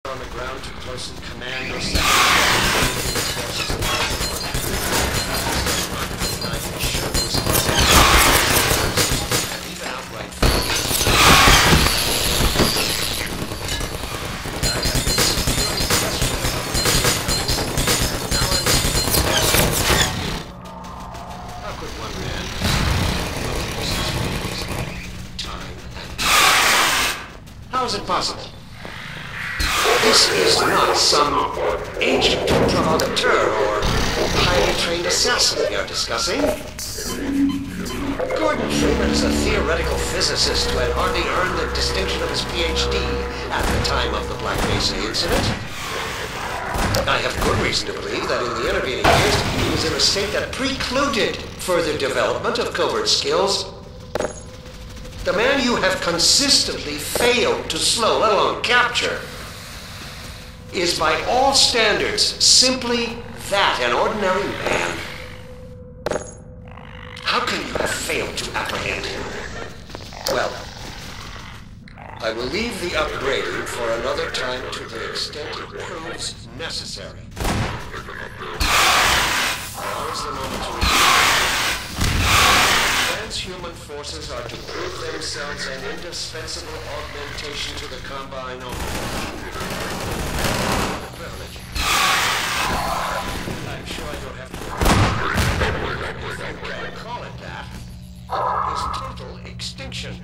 on the ground to close in command or second. How is it possible? This is not some ancient provocateur or highly trained assassin we are discussing. Gordon Freeman is a theoretical physicist who had hardly earned the distinction of his PhD at the time of the Black Mesa incident. I have good reason to believe that in the intervening years, he was in a state that precluded further development of covert skills. The man you have consistently failed to slow, let alone capture, is by all standards simply that, an ordinary man. How can you have failed to apprehend him? Well, I will leave the upgrading for another time to the extent it proves necessary. Now is the moment to Transhuman forces are to prove themselves an indispensable augmentation to the Combine only. I'm sure I don't have to call it that. Is total extinction.